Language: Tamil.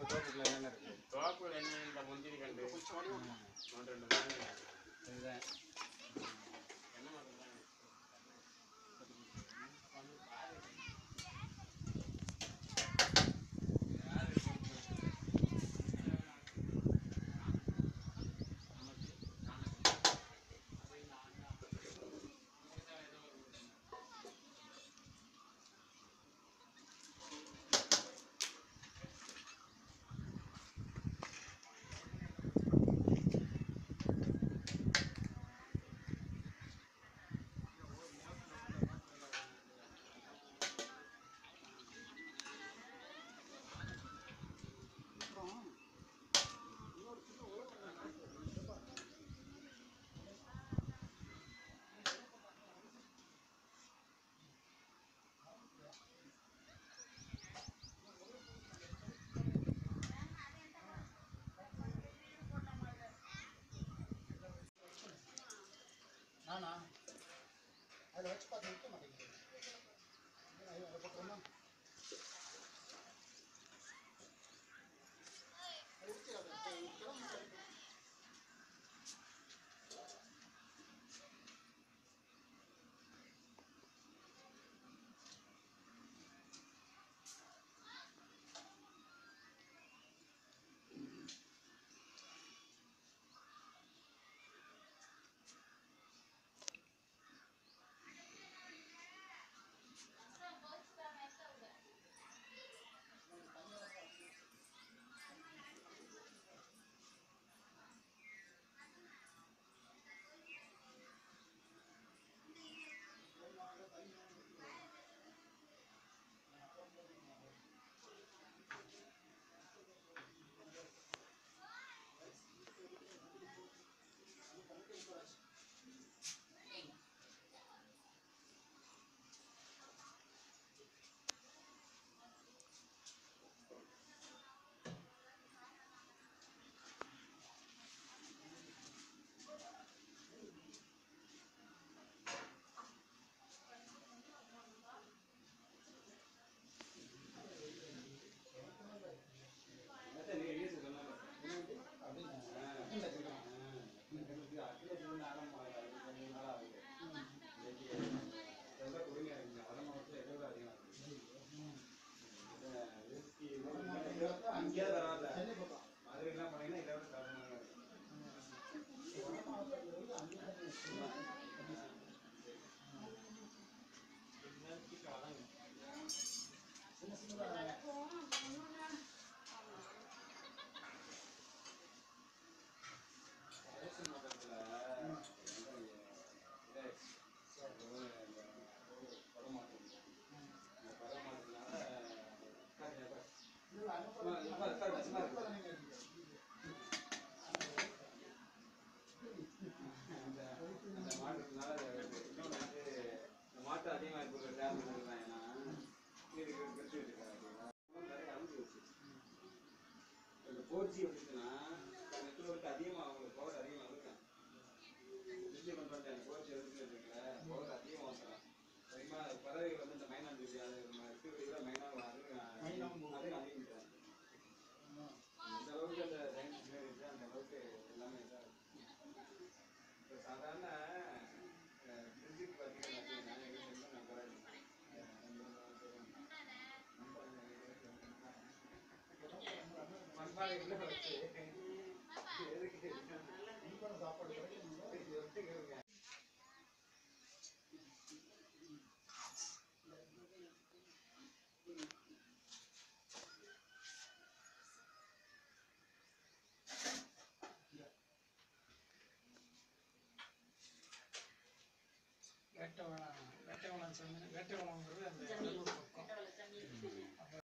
தோப்புக்குள்ள என்னென்ன இருக்கு? தோப்புல என்ன இந்த முந்திரி கண்டு ரெண்டு இதுதான் என்ன பண்ணுறாங்க நானா அதில் வச்சு பார்த்து நிற்க மாட்டேங்குது. அதை போட்டுருமா அது ஊற்றி அதை கிளம்பி அங்கேயே பரவாயில்ல. மதுரைக்கெல்லாம் போனீங்கன்னா இதை விட தரமாக இருக்கும். மாட்டு அதிகமாக இருக்கிற காரணம் ஏன்னா இந்த 4G வந்துச்சுன்னா நெட்ஒர்க் அதிகமாக அவங்களுக்கு பவர் அதிகமாக இருக்கும். டிஜி கொண்டு வந்துட்டாங்க 4G இருக்குல்ல பவர் அதிகமாக வந்துடும். அதிகமாக பறவைகள் வந்து இந்த மைனா டிஜி அது இருக்கிற மைனாவும் அதையும் அதிகமிட்டாங்க. இந்த அளவுக்கு அந்த சயின்ஸ் இருக்கு அந்த அளவுக்கு எல்லாமே இதாக இருக்கும். இப்போ சாதாரண ஃப்ரிட்ஜுக்கு பார்த்தீங்கன்னா சாப்பாடு வேட்டை வளம் வேட்டை வளங்கிறது அந்த